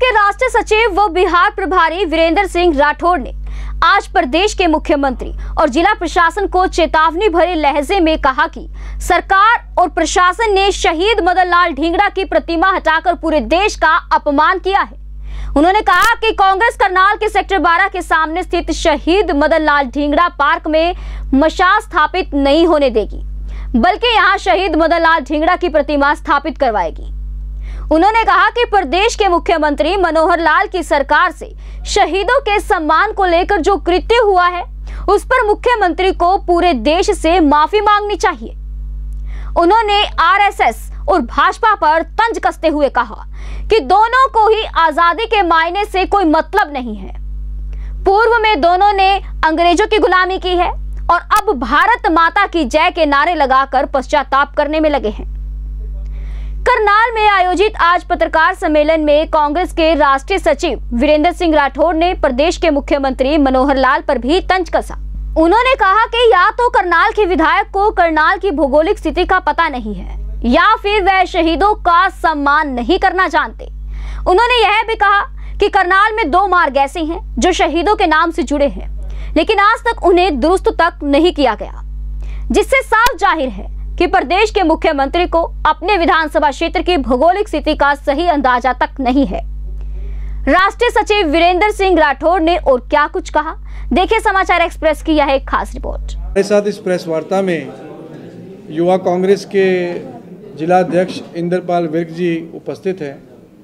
के राष्ट्रीय सचिव व बिहार प्रभारी वीरेंद्र सिंह राठौड़ ने आज प्रदेश के मुख्यमंत्री और जिला प्रशासन को चेतावनी भरे लहजे में कहा कि सरकार और प्रशासन ने शहीद मदन लाल ढींगरा की प्रतिमा हटाकर पूरे देश का अपमान किया है। उन्होंने कहा कि कांग्रेस करनाल के सेक्टर 12 के सामने स्थित शहीद मदन लाल ढींगरा पार्क में मशाल स्थापित नहीं होने देगी, बल्कि यहां शहीद मदन लाल ढींगरा की प्रतिमा स्थापित करवाएगी। उन्होंने कहा कि प्रदेश के मुख्यमंत्री मनोहर लाल की सरकार से शहीदों के सम्मान को लेकर जो कृत्य हुआ है, उस पर मुख्यमंत्री को पूरे देश से माफी मांगनी चाहिए। उन्होंने आरएसएस और भाजपा पर तंज कसते हुए कहा कि दोनों को ही आजादी के मायने से कोई मतलब नहीं है। पूर्व में दोनों ने अंग्रेजों की गुलामी की है और अब भारत माता की जय के नारे लगाकर पश्चाताप करने में लगे हैं। करनाल में आयोजित आज पत्रकार सम्मेलन में कांग्रेस के राष्ट्रीय सचिव वीरेंद्र सिंह राठौड़ ने प्रदेश के मुख्यमंत्री मनोहर लाल पर भी तंज कसा। उन्होंने कहा कि या तो करनाल के विधायक को करनाल की भौगोलिक स्थिति का पता नहीं है या फिर वह शहीदों का सम्मान नहीं करना जानते। उन्होंने यह भी कहा कि करनाल में 2 मार्ग ऐसे हैं जो शहीदों के नाम से जुड़े हैं, लेकिन आज तक उन्हें दुरुस्त तक नहीं किया गया, जिससे साफ जाहिर है कि प्रदेश के मुख्यमंत्री को अपने विधानसभा क्षेत्र की भौगोलिक स्थिति का सही अंदाजा तक नहीं है। राष्ट्रीय सचिव वीरेंद्र सिंह राठौड़ ने और क्या कुछ कहा, देखिए समाचार एक्सप्रेस की यह एक खास रिपोर्ट। हमारे साथ इस प्रेस वार्ता में युवा कांग्रेस के जिला अध्यक्ष इंद्रपाल विर्क जी उपस्थित हैं।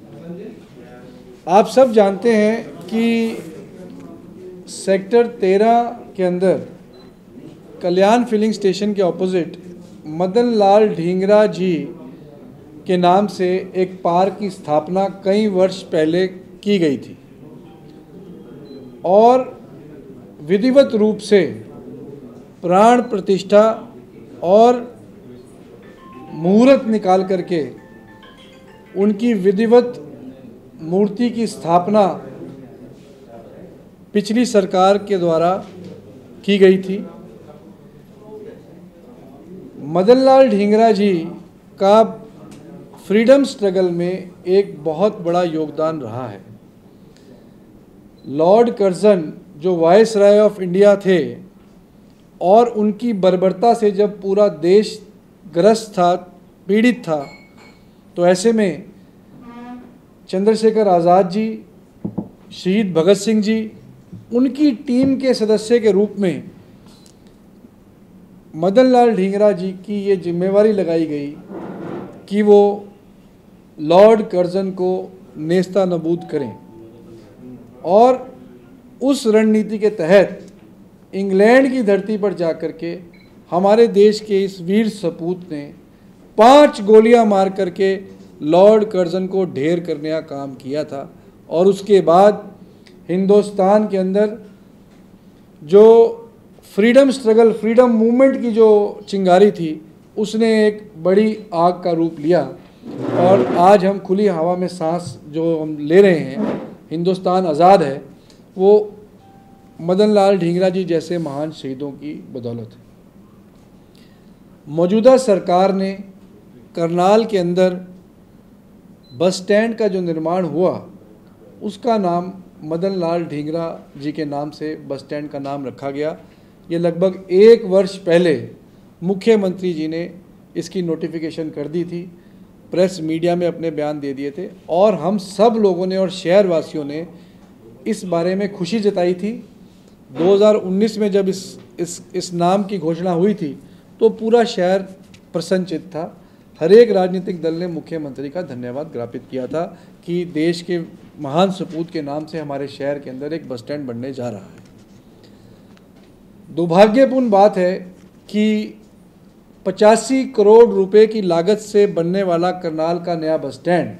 आप सब जानते हैं कि सेक्टर 13 के अंदर कल्याण फिलिंग स्टेशन के ऑपोजिट मदन लाल ढींगरा जी के नाम से एक पार्क की स्थापना कई वर्ष पहले की गई थी और विधिवत रूप से प्राण प्रतिष्ठा और मुहूर्त निकाल करके उनकी विधिवत मूर्ति की स्थापना पिछली सरकार के द्वारा की गई थी। मदन लाल ढींगरा जी का फ्रीडम स्ट्रगल में एक बहुत बड़ा योगदान रहा है। लॉर्ड कर्जन जो वायसराय ऑफ इंडिया थे और उनकी बर्बरता से जब पूरा देश ग्रस्त था, पीड़ित था, तो ऐसे में चंद्रशेखर आज़ाद जी, शहीद भगत सिंह जी, उनकी टीम के सदस्य के रूप में मदन लाल ढींगरा जी की ये जिम्मेवारी लगाई गई कि वो लॉर्ड कर्जन को नेस्ता नबूद करें और उस रणनीति के तहत इंग्लैंड की धरती पर जाकर के हमारे देश के इस वीर सपूत ने 5 गोलियां मार करके लॉर्ड कर्जन को ढेर करने का काम किया था। और उसके बाद हिंदुस्तान के अंदर जो फ्रीडम स्ट्रगल, फ्रीडम मूवमेंट की जो चिंगारी थी, उसने एक बड़ी आग का रूप लिया और आज हम खुली हवा में सांस जो हम ले रहे हैं, हिंदुस्तान आज़ाद है, वो मदन लाल ढींगरा जी जैसे महान शहीदों की बदौलत है। मौजूदा सरकार ने करनाल के अंदर बस स्टैंड का जो निर्माण हुआ, उसका नाम मदन लाल ढींगरा जी के नाम से बस स्टैंड का नाम रखा गया। ये लगभग 1 वर्ष पहले मुख्यमंत्री जी ने इसकी नोटिफिकेशन कर दी थी, प्रेस मीडिया में अपने बयान दे दिए थे और हम सब लोगों ने और शहरवासियों ने इस बारे में खुशी जताई थी। 2019 में जब इस नाम की घोषणा हुई थी तो पूरा शहर प्रसन्नचित्त था। हर एक राजनीतिक दल ने मुख्यमंत्री का धन्यवाद ज्ञापित किया था कि देश के महान सपूत के नाम से हमारे शहर के अंदर एक बस स्टैंड बनने जा रहा है। दुर्भाग्यपूर्ण बात है कि 85 करोड़ रुपए की लागत से बनने वाला करनाल का नया बस स्टैंड,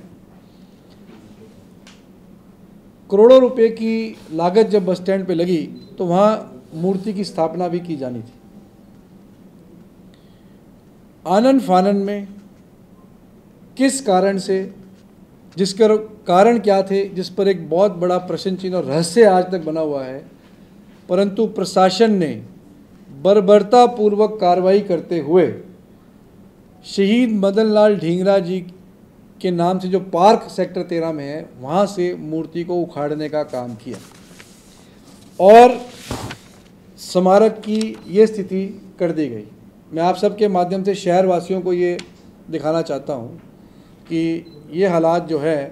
करोड़ों रुपए की लागत जब बस स्टैंड पे लगी तो वहाँ मूर्ति की स्थापना भी की जानी थी। आनन फानन में किस कारण से, जिसका कारण क्या थे, जिस पर एक बहुत बड़ा प्रश्न चिन्ह और रहस्य आज तक बना हुआ है, परंतु प्रशासन ने बर्बरतापूर्वक कार्रवाई करते हुए शहीद मदन लाल ढींगरा जी के नाम से जो पार्क सेक्टर 13 में है, वहाँ से मूर्ति को उखाड़ने का काम किया और स्मारक की ये स्थिति कर दी गई। मैं आप सबके माध्यम से शहरवासियों को ये दिखाना चाहता हूँ कि ये हालात जो है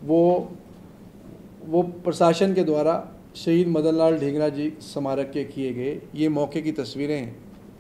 वो प्रशासन के द्वारा शहीद मदन लाल ढींगरा जी स्मारक के किए गए ये मौके की तस्वीरें हैं।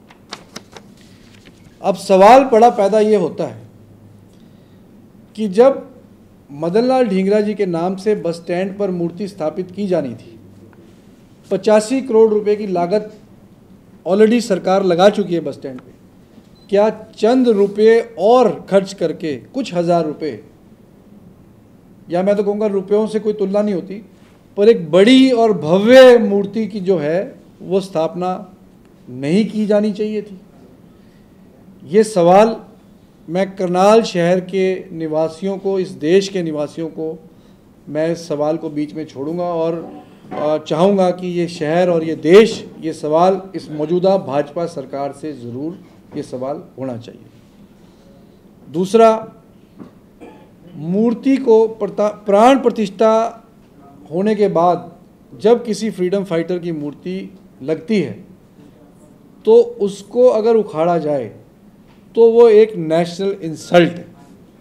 अब सवाल बड़ा पैदा ये होता है कि जब मदन लाल ढींगरा जी के नाम से बस स्टैंड पर मूर्ति स्थापित की जानी थी, 85 करोड़ रुपए की लागत ऑलरेडी सरकार लगा चुकी है बस स्टैंड पे, क्या चंद रुपए और खर्च करके कुछ हज़ार रुपए, या मैं तो कहूँगा रुपयों से कोई तुलना नहीं होती, पर एक बड़ी और भव्य मूर्ति की जो है वो स्थापना नहीं की जानी चाहिए थी? ये सवाल मैं करनाल शहर के निवासियों को, इस देश के निवासियों को मैं इस सवाल को बीच में छोड़ूंगा और चाहूँगा कि ये शहर और ये देश ये सवाल इस मौजूदा भाजपा सरकार से ज़रूर ये सवाल होना चाहिए। दूसरा, मूर्ति को प्राण प्रतिष्ठा होने के बाद जब किसी फ्रीडम फाइटर की मूर्ति लगती है तो उसको अगर उखाड़ा जाए तो वो एक नेशनल इंसल्ट है।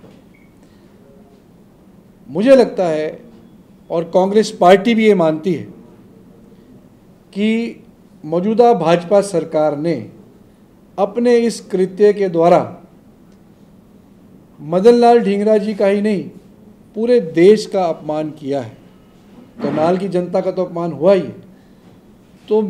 मुझे लगता है और कांग्रेस पार्टी भी ये मानती है कि मौजूदा भाजपा सरकार ने अपने इस कृत्य के द्वारा मदन लाल ढींगरा जी का ही नहीं पूरे देश का अपमान किया है। करनाल की जनता का तो अपमान हुआ ही है, तो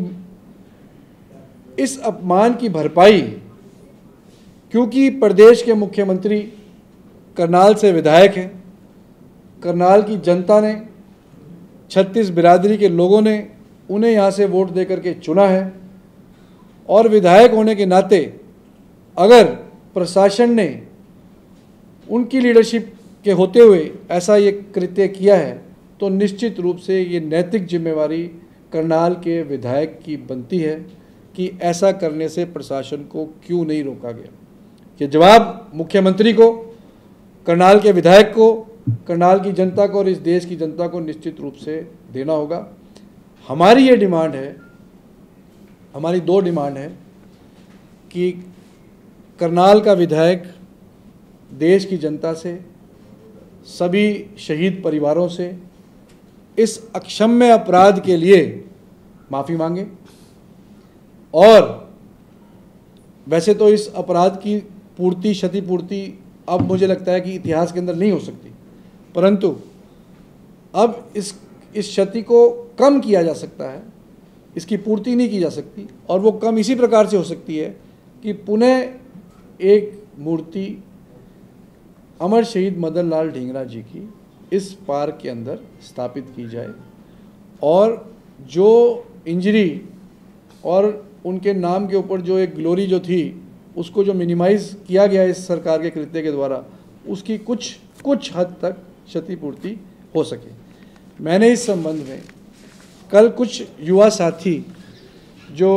इस अपमान की भरपाई, क्योंकि प्रदेश के मुख्यमंत्री करनाल से विधायक हैं, करनाल की जनता ने 36 बिरादरी के लोगों ने उन्हें यहाँ से वोट दे करके चुना है और विधायक होने के नाते अगर प्रशासन ने उनकी लीडरशिप के होते हुए ऐसा ये कृत्य किया है तो निश्चित रूप से ये नैतिक जिम्मेवारी करनाल के विधायक की बनती है कि ऐसा करने से प्रशासन को क्यों नहीं रोका गया। ये जवाब मुख्यमंत्री को, करनाल के विधायक को, करनाल की जनता को और इस देश की जनता को निश्चित रूप से देना होगा। हमारी ये डिमांड है, हमारी 2 डिमांड है कि करनाल का विधायक देश की जनता से, सभी शहीद परिवारों से इस अक्षम्य अपराध के लिए माफ़ी मांगे और वैसे तो इस अपराध की पूर्ति, क्षतिपूर्ति अब मुझे लगता है कि इतिहास के अंदर नहीं हो सकती, परंतु अब इस क्षति को कम किया जा सकता है, इसकी पूर्ति नहीं की जा सकती और वो कम इसी प्रकार से हो सकती है कि पुनः एक मूर्ति अमर शहीद मदन लाल ढींगरा जी की इस पार्क के अंदर स्थापित की जाए और जो इंजरी और उनके नाम के ऊपर जो एक ग्लोरी जो थी उसको जो मिनिमाइज़ किया गया इस सरकार के कृत्य के द्वारा, उसकी कुछ हद तक क्षतिपूर्ति हो सके। मैंने इस संबंध में कल कुछ युवा साथी जो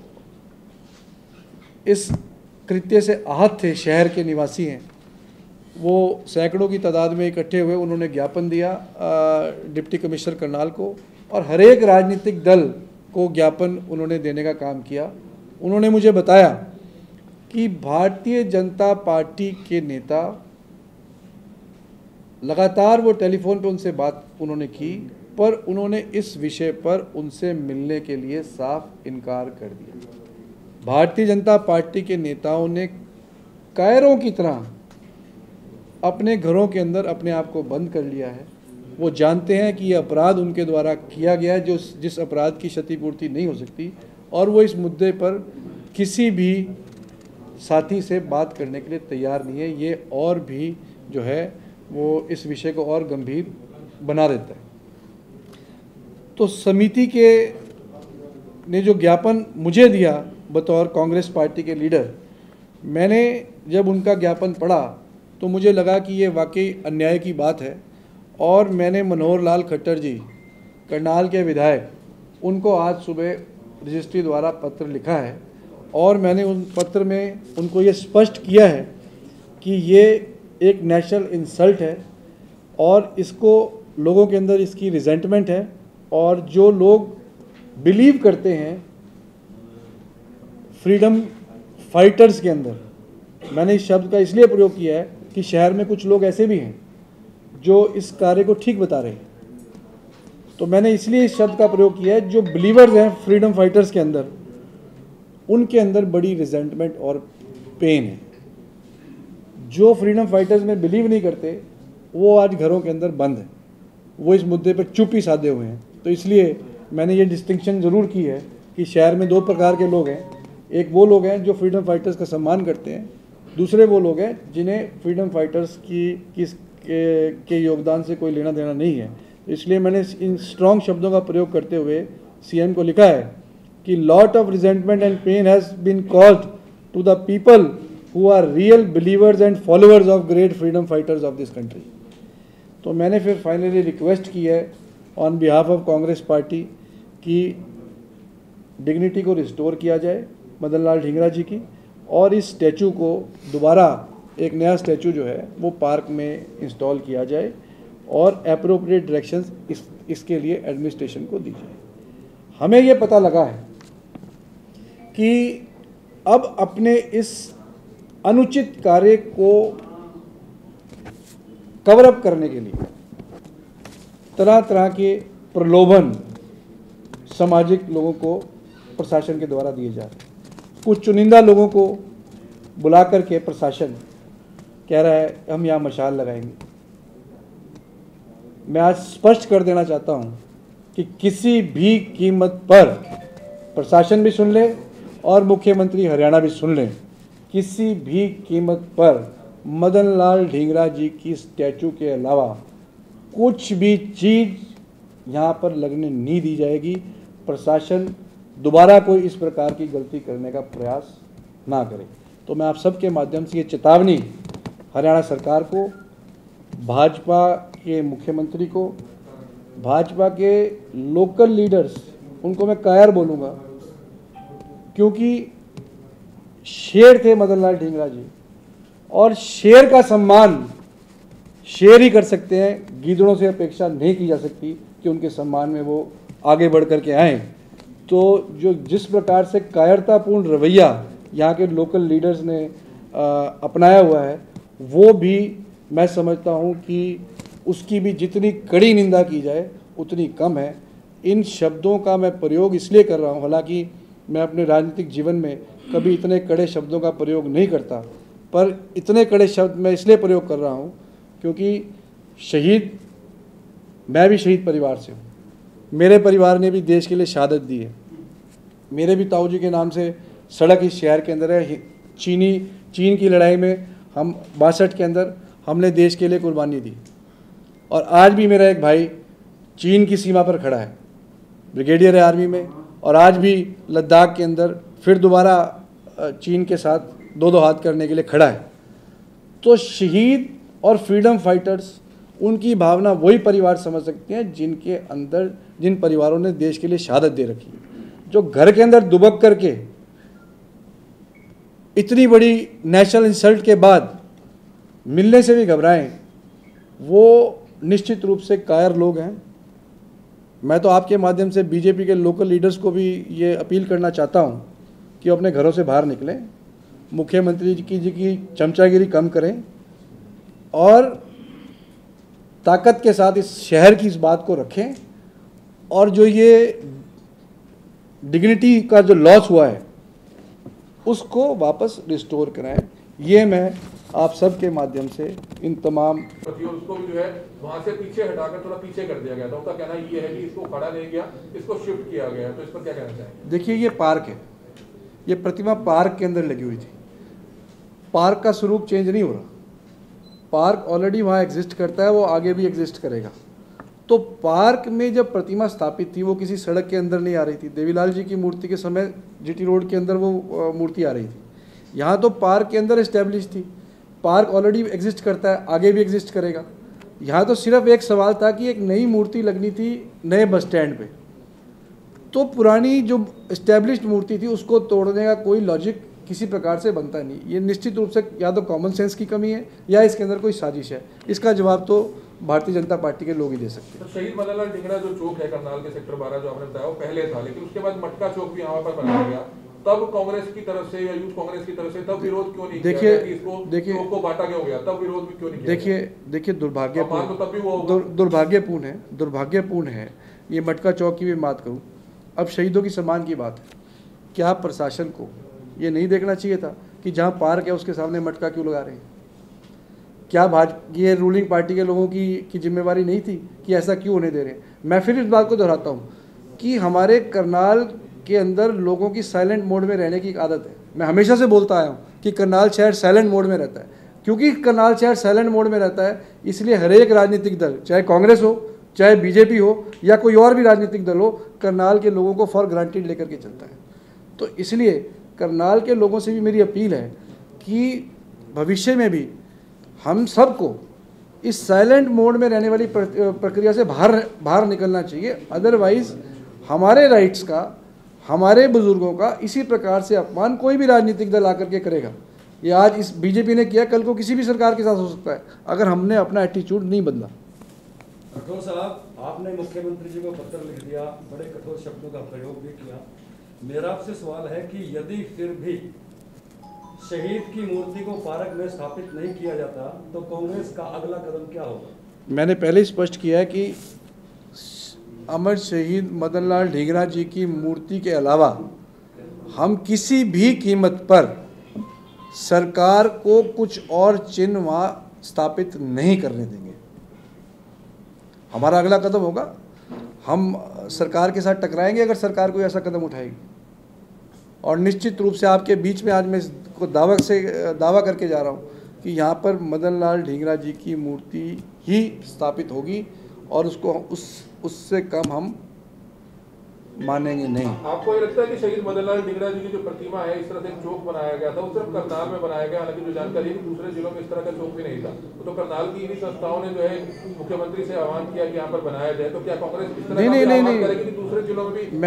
इस कृत्य से आहत थे, शहर के निवासी हैं, वो सैकड़ों की तादाद में इकट्ठे हुए, उन्होंने ज्ञापन दिया डिप्टी कमिश्नर करनाल को और हर एक राजनीतिक दल को ज्ञापन उन्होंने देने का काम किया। उन्होंने मुझे बताया कि भारतीय जनता पार्टी के नेता लगातार वो टेलीफोन पे उनसे बात उन्होंने की, पर उन्होंने इस विषय पर उनसे मिलने के लिए साफ इनकार कर दिया। भारतीय जनता पार्टी के नेताओं ने कायरों की तरह अपने घरों के अंदर अपने आप को बंद कर लिया है। वो जानते हैं कि ये अपराध उनके द्वारा किया गया है, जिस अपराध की क्षतिपूर्ति नहीं हो सकती, और वो इस मुद्दे पर किसी भी साथी से बात करने के लिए तैयार नहीं है। ये और भी जो है वो इस विषय को और गंभीर बना देता है। तो समिति के ने जो ज्ञापन मुझे दिया बतौर कांग्रेस पार्टी के लीडर, मैंने जब उनका ज्ञापन पढ़ा तो मुझे लगा कि ये वाकई अन्याय की बात है और मैंने मनोहर लाल खट्टर जी, करनाल के विधायक, उनको आज सुबह रजिस्ट्री द्वारा पत्र लिखा है और मैंने उन पत्र में उनको ये स्पष्ट किया है कि ये एक नेशनल इंसल्ट है और इसको लोगों के अंदर इसकी रिजेंटमेंट है। और जो लोग बिलीव करते हैं फ्रीडम फाइटर्स के अंदर, मैंने इस शब्द का इसलिए प्रयोग किया है कि शहर में कुछ लोग ऐसे भी हैं जो इस कार्य को ठीक बता रहे हैं, तो मैंने इसलिए इस शब्द का प्रयोग किया है। जो बिलीवर्स हैं फ्रीडम फाइटर्स के अंदर, उनके अंदर बड़ी रिजेंटमेंट और पेन है। जो फ्रीडम फाइटर्स में बिलीव नहीं करते वो आज घरों के अंदर बंद है, वो इस मुद्दे पर चुप ही साधे हुए हैं। तो इसलिए मैंने ये डिस्टिंक्शन ज़रूर की है कि शहर में दो प्रकार के लोग हैं। एक वो लोग हैं जो फ्रीडम फाइटर्स का सम्मान करते हैं, दूसरे वो लोग हैं जिन्हें फ्रीडम फाइटर्स के योगदान से कोई लेना देना नहीं है। इसलिए मैंने इन स्ट्रॉन्ग शब्दों का प्रयोग करते हुए सीएम को लिखा है कि lot of resentment and pain has been caused to the people who are real believers and followers of great freedom fighters of this country. तो मैंने फिर फाइनली रिक्वेस्ट की है on behalf of Congress party कि डिग्निटी को restore किया जाए मदन लाल ढींगरा जी की, और इस स्टैचू को दोबारा एक नया स्टैचू जो है वो पार्क में इंस्टॉल किया जाए और एप्रोप्रिएट डायरेक्शंस इसके लिए एडमिनिस्ट्रेशन को दी जाए। हमें ये पता लगा है कि अब अपने इस अनुचित कार्य को कवर अप करने के लिए तरह तरह के प्रलोभन सामाजिक लोगों को प्रशासन के द्वारा दिए जा रहे हैं। कुछ चुनिंदा लोगों को बुला करके प्रशासन कह रहा है हम यहाँ मशाल लगाएंगे। मैं आज स्पष्ट कर देना चाहता हूँ कि किसी भी कीमत पर, प्रशासन भी सुन ले और मुख्यमंत्री हरियाणा भी सुन लें, किसी भी कीमत पर मदन लाल ढींगरा जी की स्टैचू के अलावा कुछ भी चीज़ यहाँ पर लगने नहीं दी जाएगी। प्रशासन दोबारा कोई इस प्रकार की गलती करने का प्रयास ना करे। तो मैं आप सबके माध्यम से ये चेतावनी हरियाणा सरकार को, भाजपा के मुख्यमंत्री को, भाजपा के लोकल लीडर्स, उनको मैं कायर बोलूँगा क्योंकि शेर थे मदन लाल ढींगरा जी, और शेर का सम्मान शेर ही कर सकते हैं, गीदड़ों से अपेक्षा नहीं की जा सकती कि उनके सम्मान में वो आगे बढ़ कर के आएँ। तो जो जिस प्रकार से कायरतापूर्ण रवैया यहाँ के लोकल लीडर्स ने अपनाया हुआ है, वो भी मैं समझता हूँ कि उसकी भी जितनी कड़ी निंदा की जाए उतनी कम है। इन शब्दों का मैं प्रयोग इसलिए कर रहा हूँ, हालांकि मैं अपने राजनीतिक जीवन में कभी इतने कड़े शब्दों का प्रयोग नहीं करता, पर इतने कड़े शब्द मैं इसलिए प्रयोग कर रहा हूँ क्योंकि मैं भी शहीद परिवार से हूँ। मेरे परिवार ने भी देश के लिए शहादत दी है। मेरे भी ताऊ जी के नाम से सड़क इस शहर के अंदर है। चीन की लड़ाई में हम 62 के अंदर हमने देश के लिए कुर्बानी दी, और आज भी मेरा एक भाई चीन की सीमा पर खड़ा है, ब्रिगेडियर है आर्मी में, और आज भी लद्दाख के अंदर फिर दोबारा चीन के साथ दो हाथ करने के लिए खड़ा है। तो शहीद और फ्रीडम फाइटर्स, उनकी भावना वही परिवार समझ सकते हैं जिनके अंदर, जिन परिवारों ने देश के लिए शहादत दे रखी है। जो घर के अंदर दुबक करके इतनी बड़ी नेशनल इंसल्ट के बाद मिलने से भी घबराएं, वो निश्चित रूप से कायर लोग हैं। मैं तो आपके माध्यम से बीजेपी के लोकल लीडर्स को भी ये अपील करना चाहता हूं कि वो अपने घरों से बाहर निकलें, मुख्यमंत्री जी की चमचागिरी कम करें और ताकत के साथ इस शहर की इस बात को रखें, और जो ये डिग्निटी का जो लॉस हुआ है उसको वापस रिस्टोर कराएं। ये मैं आप सबके माध्यम से इन तमाम उसको भी जो है वहां से पीछे हटाकर थोड़ा पीछे कर दिया गया था। उनका कहना ये है कि इसको खड़ा नहीं किया, इसको शिफ्ट किया गया। तो इस पर क्या कहना चाहिए? देखिए, ये पार्क है, ये प्रतिमा पार्क के अंदर लगी हुई थी। पार्क का स्वरूप चेंज नहीं हो रहा। पार्क ऑलरेडी वहाँ एग्जिस्ट करता है, वो आगे भी एग्जिस्ट करेगा। तो पार्क में जब प्रतिमा स्थापित थी वो किसी सड़क के अंदर नहीं आ रही थी। देवीलाल जी की मूर्ति के समय जीटी रोड के अंदर वो मूर्ति आ रही थी। यहाँ तो पार्क के अंदर इस्टेब्लिश थी। पार्क ऑलरेडी एग्जिस्ट करता है, आगे भी एग्जिस्ट करेगा। यहाँ तो सिर्फ एक सवाल था कि एक नई मूर्ति लगनी थी नए बस स्टैंड पे, तो पुरानी जो इस्टेब्लिश्ड मूर्ति थी उसको तोड़ने का कोई लॉजिक किसी प्रकार से बनता नहीं। ये निश्चित रूप से या तो कॉमन सेंस की कमी है या इसके अंदर कोई साजिश है। इसका जवाब तो भारतीय जनता पार्टी के लोग ही दे सकते हैं। तो शहीद मदन लाल ढींगरा जो चौक है करनाल के सेक्टर 12 जो आपने बताया वो पहले था, लेकिन उसके बाद मटका चौक भी यहाँ पर बनाया गया। तब कांग्रेस की तरफ से या यूथ कांग्रेस की तरफ से तब विरोध क्यों नहीं किया गया कि इसको चौक को बांटा क्यों गया? तब विरोध भी क्यों नहीं किया? देखिए दुर्भाग्यपूर्ण है ये मटका चौक की भी बात करूं। अब शहीदों की सम्मान की बात है, क्या प्रशासन को ये नहीं देखना चाहिए था कि जहां पार्क है उसके सामने मटका क्यों लगा रहे हैं? क्या ये रूलिंग पार्टी के लोगों की जिम्मेवारी नहीं थी कि ऐसा क्यों होने दे रहे हैं? मैं फिर इस बात को दोहराता हूँ कि हमारे करनाल के अंदर लोगों की साइलेंट मोड में रहने की एक आदत है। मैं हमेशा से बोलता आया हूँ कि करनाल शहर साइलेंट मोड में रहता है। क्योंकि करनाल शहर साइलेंट मोड में रहता है, इसलिए हर एक राजनीतिक दल, चाहे कांग्रेस हो, चाहे बीजेपी हो या कोई और भी राजनीतिक दल हो, करनाल के लोगों को फॉर ग्रांटेड लेकर के चलता है। तो इसलिए करनाल के लोगों से भी मेरी अपील है कि भविष्य में भी हम सबको इस साइलेंट मोड में रहने वाली प्रक्रिया से बाहर निकलना चाहिए। अदरवाइज हमारे राइट्स का, हमारे बुजुर्गों का इसी प्रकार से अपमान कोई भी राजनीतिक दल आकर के करेगा। ये आज इस बीजेपी ने किया, कल को किसी भी सरकार के साथ हो सकता है अगर हमने अपना एटीट्यूड नहीं बदला। राठौर साहब, आपने मुख्यमंत्री जी को पत्र लिख दिया, बड़े कठोर शब्दों का प्रयोग भी किया। मेरा आपसे सवाल है कि यदि फिर भी शहीद की मूर्ति को पार्क में स्थापित नहीं किया जाता तो कांग्रेस का अगला कदम क्या होगा? मैंने पहले ही स्पष्ट किया है कि अमर शहीद मदन लाल ढींगरा जी की मूर्ति के अलावा हम किसी भी कीमत पर सरकार को कुछ और चिन्ह वहाँ स्थापित नहीं करने देंगे। हमारा अगला कदम होगा, हम सरकार के साथ टकराएंगे अगर सरकार कोई ऐसा कदम उठाएगी। और निश्चित रूप से आपके बीच में आज मैं इसको दावा करके जा रहा हूँ कि यहाँ पर मदन लाल ढींगरा जी की मूर्ति ही स्थापित होगी और उसको उससे कम हम मानेंगे नहीं। आपको ये लगता है कि शहीद मदन लाल ढींगरा जी की जो प्रतिमा है, इस तरह से एक चौक बनाया गया था, वो सिर्फ करनाल में बनाया गया, हालांकि जो जानकारी है कि दूसरे जिलों में इस तरह का चौक भी नहीं था, तो करनाल की इन्हीं संस्थाओं ने जो है मुख्यमंत्री से आह्वान किया कि यहाँ पर बनाया जाए, तो क्या कांग्रेस इस तरह नहीं करेगी कि दूसरे जिलों में भी?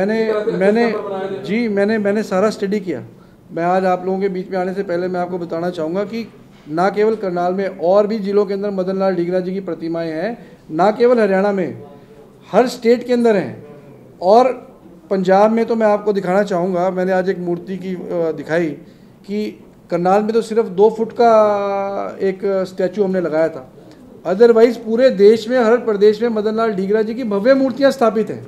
मैंने सारा स्टडी किया। मैं आज आप लोगों के बीच में आने से पहले मैं आपको बताना चाहूँगा कि ना केवल करनाल में और भी जिलों के अंदर मदन लाल ढींगरा जी की प्रतिमाएं हैं, ना केवल हरियाणा में, हर स्टेट के अंदर हैं। और पंजाब में तो मैं आपको दिखाना चाहूँगा, मैंने आज एक मूर्ति की दिखाई कि करनाल में तो सिर्फ 2 फुट का एक स्टैचू हमने लगाया था, अदरवाइज पूरे देश में, हर प्रदेश में मदन लाल ढींगरा जी की भव्य मूर्तियाँ स्थापित हैं।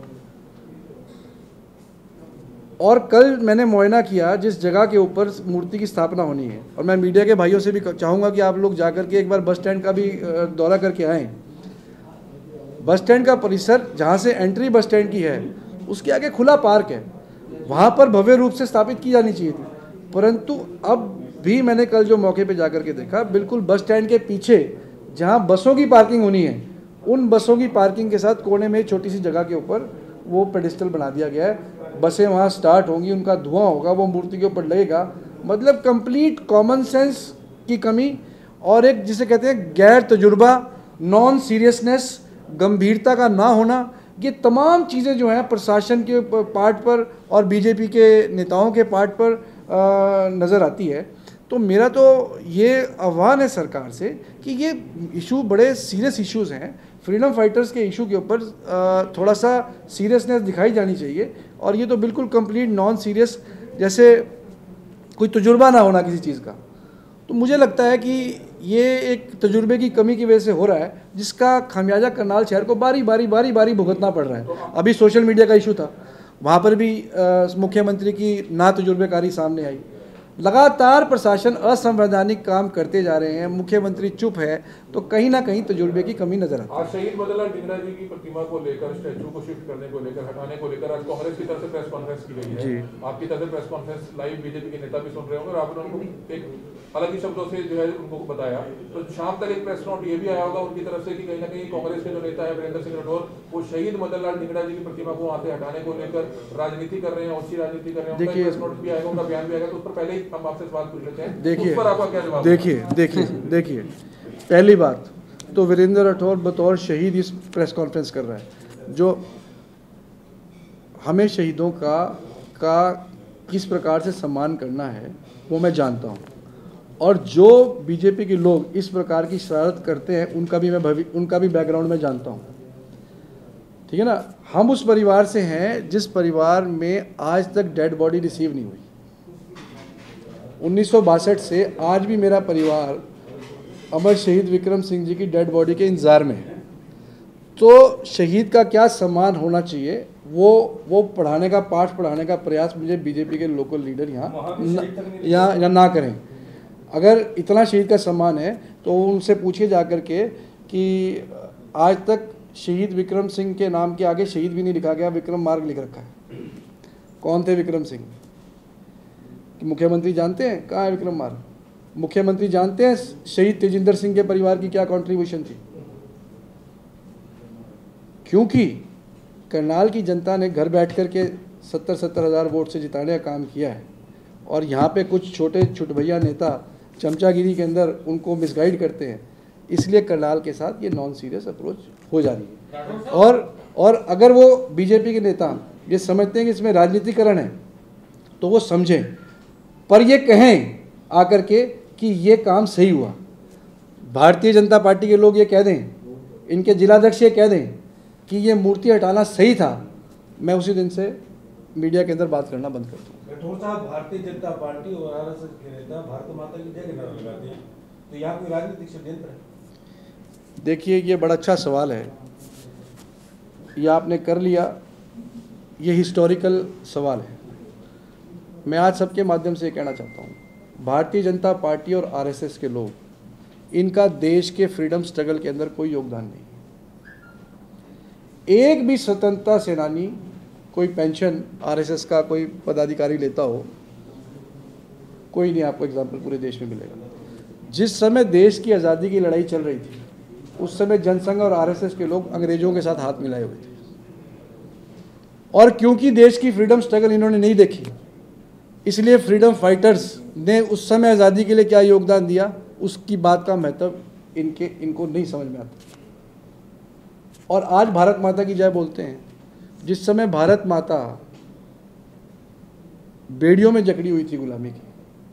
और कल मैंने मुआयना किया जिस जगह के ऊपर मूर्ति की स्थापना होनी है, और मैं मीडिया के भाइयों से भी चाहूँगा कि आप लोग जाकर के एक बार बस स्टैंड का भी दौरा करके आएँ। बस स्टैंड का परिसर, जहाँ से एंट्री बस स्टैंड की है, उसके आगे खुला पार्क है, वहाँ पर भव्य रूप से स्थापित की जानी चाहिए थी। परंतु अब भी मैंने कल जो मौके पे जाकर के देखा, बिल्कुल बस स्टैंड के पीछे जहाँ बसों की पार्किंग होनी है, उन बसों की पार्किंग के साथ कोने में छोटी सी जगह के ऊपर वो पेडिस्टल बना दिया गया है। बसें वहाँ स्टार्ट होंगी, उनका धुआं होगा, वो मूर्ति के ऊपर लगेगा। मतलब कंप्लीट कॉमन सेंस की कमी और एक जिसे कहते हैं गैर तजुर्बा, नॉन सीरियसनेस, गंभीरता का ना होना, ये तमाम चीज़ें जो हैं प्रशासन के पार्ट पर और बीजेपी के नेताओं के पार्ट पर नज़र आती है। तो मेरा तो ये आह्वान है सरकार से कि ये इशू बड़े सीरियस इश्यूज़ हैं, फ्रीडम फाइटर्स के इशू के ऊपर थोड़ा सा सीरियसनेस दिखाई जानी चाहिए। और ये तो बिल्कुल कंप्लीट नॉन सीरियस, जैसे कोई तजुर्बा ना होना किसी चीज़ का। तो मुझे लगता है कि ये एक तजुर्बे की कमी की वजह से हो रहा है, जिसका खामियाजा करनाल शहर को बारी बारी भुगतना पड़ रहा है। अभी सोशल मीडिया का इशू था, वहाँ पर भी मुख्यमंत्री की ना तजुर्बेकारी सामने आई। लगातार प्रशासन असंवैधानिक काम करते जा रहे हैं, मुख्यमंत्री चुप है, तो कहीं ना कहीं तजुर्बे की कमी नजर आती है। आज शहीद मदन लाल ढींगरा जी की प्रतिमा को लेकर, स्टैचू को शिफ्ट करने को लेकर, हटाने को लेकर आज कांग्रेस की तरफ से प्रेस कॉन्फ्रेंस की गई है। आपकी तरफ से प्रेस कॉन्फ्रेंस लाइव बीजेपी के नेता भी सुन रहे होंगे और आपने उनको एक अलग ही शब्दों से जो है उनको बताया। तो शाम तक एक प्रेस नोट ये भी आया होगा उनकी तरफ से कि कहीं ना कहीं कांग्रेस के जो नेता है वीरेंद्र सिंह राठौर, वो शहीद मदन लाल ढींगरा जी की प्रतिमा को वहां से हटाने को लेकर राजनीति कर रहे हैं, अच्छी राजनीति कर रहे हैं। उनका प्रेस नोट भी आएगा, उनका बयान भी आएगा, तो उस पर पहले ही हम आपसे सवाल पूछ लेते हैं। देखिए पहली बात तो वीरेंद्र राठौर बतौर शहीद इस प्रेस कॉन्फ्रेंस कर रहा है। जो हमें शहीदों का किस प्रकार से सम्मान करना है वो मैं जानता हूँ, और जो बीजेपी के लोग इस प्रकार की शरारत करते हैं उनका भी बैकग्राउंड मैं जानता हूँ, ठीक है ना। हम उस परिवार से हैं जिस परिवार में आज तक डेड बॉडी रिसीव नहीं हुई। 1962 से आज भी मेरा परिवार अमर शहीद विक्रम सिंह जी की डेड बॉडी के इंतज़ार में है। तो शहीद का क्या सम्मान होना चाहिए वो पढ़ाने का, पाठ पढ़ाने का प्रयास मुझे बीजेपी के लोकल लीडर यहाँ ना करें। अगर इतना शहीद का सम्मान है तो उनसे पूछिए जा कर के कि आज तक शहीद विक्रम सिंह के नाम के आगे शहीद भी नहीं लिखा गया, विक्रम मार्ग लिख रखा है। कौन थे विक्रम सिंह? कि मुख्यमंत्री जानते हैं कहाँ है विक्रम मार्ग? मुख्यमंत्री जानते हैं शहीद तेजिंदर सिंह के परिवार की क्या कंट्रीब्यूशन थी? क्योंकि करनाल की जनता ने घर बैठ कर के 70-70 हज़ार वोट से जिताने का काम किया है, और यहाँ पे कुछ छोटे छुटभैया नेता चमचागिरी के अंदर उनको मिसगाइड करते हैं, इसलिए करनाल के साथ ये नॉन सीरियस अप्रोच हो जा रही है। और अगर वो बीजेपी के नेता ये समझते हैं कि इसमें राजनीतिकरण है तो वो समझें, पर ये कहें आकर के कि ये काम सही हुआ। भारतीय जनता पार्टी के लोग ये कह दें, इनके जिलाध्यक्ष ये कह दें कि ये मूर्ति हटाना सही था, मैं उसी दिन से मीडिया के अंदर बात करना बंद कर दूँ। राठौर साहब, भारतीय जनता पार्टी और आरएसएस के नेता भारत माता की जय के नारे लगाते हैं, तो यहाँ कोई राजनीतिक षड्यंत्र है? देखिए, ये बड़ा अच्छा सवाल है, ये आपने कर लिया, ये हिस्टोरिकल सवाल है। मैं आज सबके माध्यम से कहना चाहता हूँ, भारतीय जनता पार्टी और आरएसएस के लोग, इनका देश के फ्रीडम स्ट्रगल के अंदर कोई योगदान नहीं। एक भी स्वतंत्रता सेनानी कोई पेंशन आरएसएस का कोई पदाधिकारी लेता हो, कोई नहीं आपको एग्जाम्पल पूरे देश में मिलेगा। जिस समय देश की आज़ादी की लड़ाई चल रही थी, उस समय जनसंघ और आरएसएस के लोग अंग्रेजों के साथ हाथ मिलाए हुए थे, और क्योंकि देश की फ्रीडम स्ट्रगल इन्होंने नहीं देखी, इसलिए फ्रीडम फाइटर्स ने उस समय आज़ादी के लिए क्या योगदान दिया, उसकी बात का महत्व इनको नहीं समझ में आता। और आज भारत माता की जय बोलते हैं। जिस समय भारत माता बेड़ियों में जकड़ी हुई थी गुलामी की,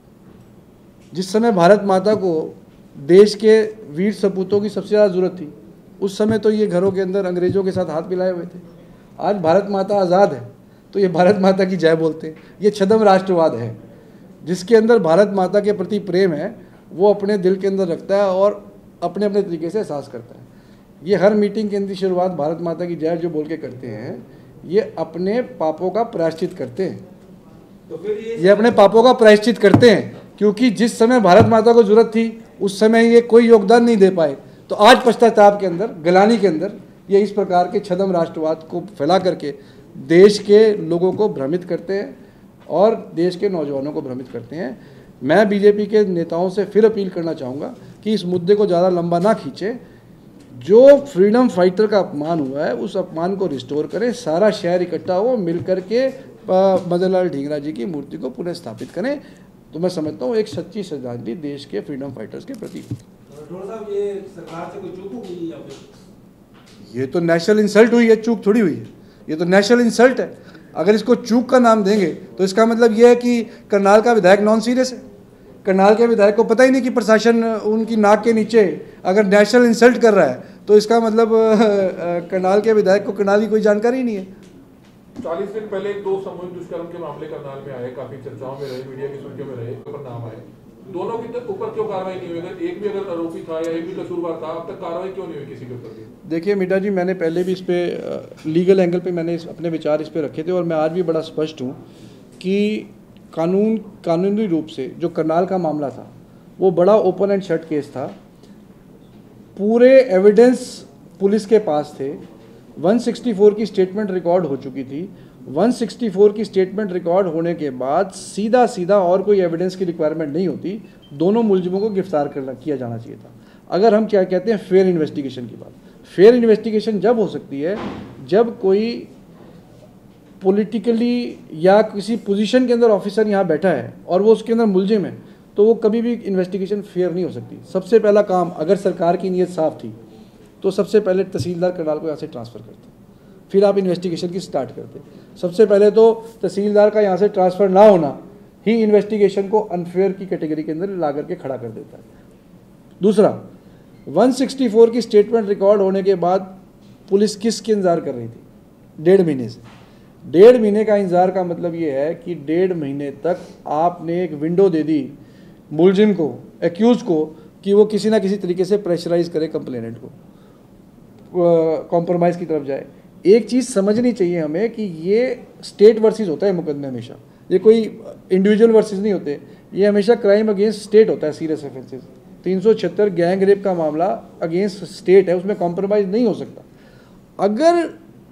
जिस समय भारत माता को देश के वीर सपूतों की सबसे ज़्यादा ज़रूरत थी, उस समय तो ये घरों के अंदर अंग्रेज़ों के साथ हाथ मिलाए हुए थे। आज भारत माता आज़ाद है तो ये भारत माता की जय बोलते हैं। ये छद्म राष्ट्रवाद है, जिसके अंदर भारत माता के प्रति प्रेम है, वो अपने दिल के अंदर रखता है और अपने अपने तरीके से एहसास करता है। ये हर मीटिंग के अंदर शुरुआत भारत माता की जय जो बोल के करते हैं, ये अपने पापों का प्रायश्चित करते हैं। तो फिर ये अपने पापों का प्रायश्चित करते हैं, क्योंकि जिस समय भारत माता को जरूरत थी उस समय ये कोई योगदान नहीं दे पाए। तो आज पश्चाताप के अंदर, गलानी के अंदर ये इस प्रकार के छद्म राष्ट्रवाद को फैला करके देश के लोगों को भ्रमित करते हैं और देश के नौजवानों को भ्रमित करते हैं। मैं बीजेपी के नेताओं से फिर अपील करना चाहूँगा कि इस मुद्दे को ज़्यादा लंबा ना खींचें। जो फ्रीडम फाइटर का अपमान हुआ है, उस अपमान को रिस्टोर करें, सारा शहर इकट्ठा हो, मिल करके मदन लाल ढींगरा जी की मूर्ति को पुनः स्थापित करें। तो मैं समझता हूँ एक सच्ची श्रद्धांजलि देश के फ्रीडम फाइटर्स के प्रति। राठौर साहब, ये सरकार से कोई चूक हो गई या फिर? ये तो नेशनल इंसल्ट हुई है, चूक थोड़ी हुई है। ये तो नेशनल इंसल्ट है। अगर इसको चूक का नाम देंगे तो इसका मतलब ये है कि करनाल का विधायक नॉन सीरियस है। करनाल के विधायक को पता ही नहीं कि प्रशासन उनकी नाक के नीचे अगर नेशनल इंसल्ट कर रहा है, तो इसका मतलब करनाल के विधायक को करनाल की कोई जानकारी नहीं है। 40 दिन पहले 2 सामूहिक दुष्कर्म के मामले करनाल में आए, काफी चर्चाओं में रहे, मीडिया की सुर्खियों में रहे, पर नाम आए। दोनों के ऊपर क्यों कार्रवाई नहीं हुई? अगर एक भी अगर आरोपी था या एक भी कसूरवार था, अब तक कार्रवाई क्यों नहीं हुई किसी के ऊपर भी? देखिए मीठा जी, मैंने पहले भी इस पे लीगल एंगल पे मैंने अपने विचार इस पे रखे थे, और मैं आज भी बड़ा स्पष्ट हूँ कि कानूनी रूप से जो करनाल का मामला था वो बड़ा ओपन एंड शट केस था। पूरे एविडेंस पुलिस के पास थे। 164 की स्टेटमेंट रिकॉर्ड हो चुकी थी। 164 की स्टेटमेंट रिकॉर्ड होने के बाद सीधा और कोई एविडेंस की रिक्वायरमेंट नहीं होती, दोनों मुलजिमों को गिरफ्तार किया जाना चाहिए था। अगर हम क्या कहते हैं फेयर इन्वेस्टिगेशन की बात, फेयर इन्वेस्टिगेशन जब हो सकती है जब कोई पॉलिटिकली या किसी पोजीशन के अंदर ऑफिसर यहाँ बैठा है और वो उसके अंदर मुलजिम है, तो वो कभी भी इन्वेस्टिगेशन फेयर नहीं हो सकती। सबसे पहला काम, अगर सरकार की नीयत साफ थी तो सबसे पहले तहसीलदार करनाल को यहाँ से ट्रांसफ़र करते, फिर आप इन्वेस्टिगेशन की स्टार्ट करते। सबसे पहले तो तहसीलदार का यहाँ से ट्रांसफ़र ना होना ही इन्वेस्टिगेशन को अनफेयर की कैटेगरी के अंदर ला करके खड़ा कर देता है। दूसरा, 164 की स्टेटमेंट रिकॉर्ड होने के बाद पुलिस किसकी इंतजार कर रही थी? 1.5 महीने से। 1.5 महीने का इंतजार का मतलब ये है कि 1.5 महीने तक आपने एक विंडो दे दी मुलजिम को, एक्यूज को, कि वो किसी ना किसी तरीके से प्रेशराइज करे कंप्लेनेंट को, कॉम्प्रोमाइज़ की तरफ जाए। एक चीज़ समझनी चाहिए हमें कि ये स्टेट वर्सेस होता है मुकदमे हमेशा, ये कोई इंडिविजुअल वर्सेस नहीं होते, ये हमेशा क्राइम अगेंस्ट स्टेट होता है। सीरियस ऑफेंसेस 376 गैंग रेप का मामला अगेंस्ट स्टेट है, उसमें कॉम्प्रोमाइज़ नहीं हो सकता। अगर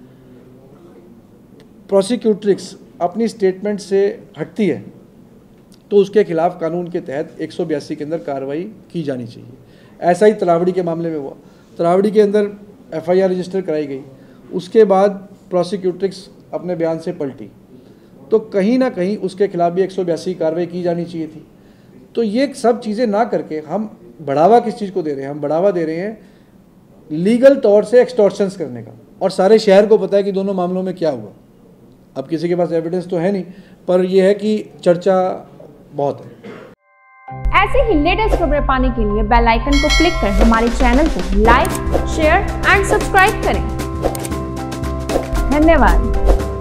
प्रोसिक्यूट्रिक्स अपनी स्टेटमेंट से हटती है तो उसके खिलाफ कानून के तहत 182 के अंदर कार्रवाई की जानी चाहिए। ऐसा ही तरावड़ी के मामले में हुआ। तरावड़ी के अंदर FIR रजिस्टर कराई गई, उसके बाद प्रोसिक्यूट्रिक्स अपने बयान से पलटी, तो कहीं ना कहीं उसके खिलाफ भी 182 कार्रवाई की जानी चाहिए थी। तो ये सब चीज़ें ना करके हम बढ़ावा किस चीज़ को दे रहे हैं? हम बढ़ावा दे रहे हैं लीगल तौर से एक्सटॉर्शंस करने का। और सारे शहर को पता है कि दोनों मामलों में क्या हुआ। अब किसी के पास एविडेंस तो है नहीं, पर यह है कि चर्चा बहुत है। ऐसे ही लेटेस्ट खबरें पाने के लिए बेल आइकन को क्लिक कर हमारे चैनल को लाइक, शेयर एंड सब्सक्राइब करें। धन्यवाद।